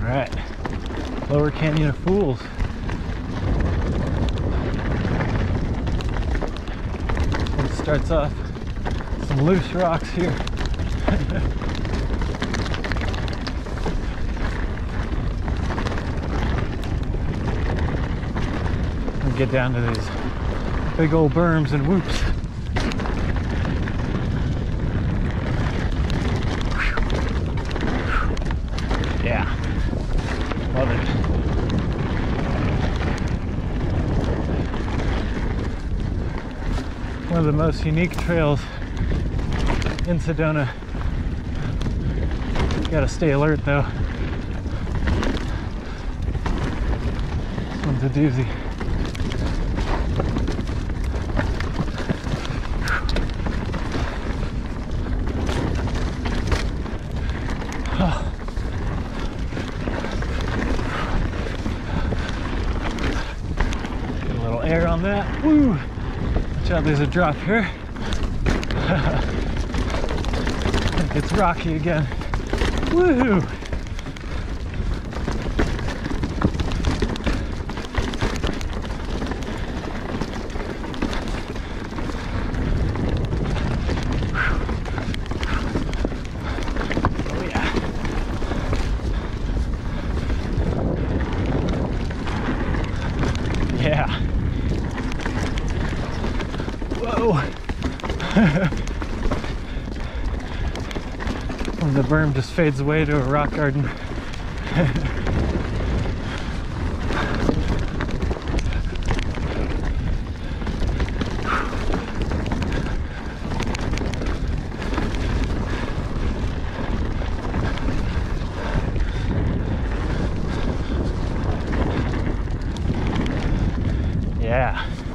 Alright, Lower Canyon of Fools. It starts off some loose rocks here. And get down to these big old berms and whoops. Yeah, love it. One of the most unique trails in Sedona. Gotta stay alert though. This one's a doozy. Get a little air on that. Woo! Watch out, there's a drop here. It gets rocky again. Woohoo! Oh yeah. Yeah. Whoa. And the berm just fades away to a rock garden. Yeah.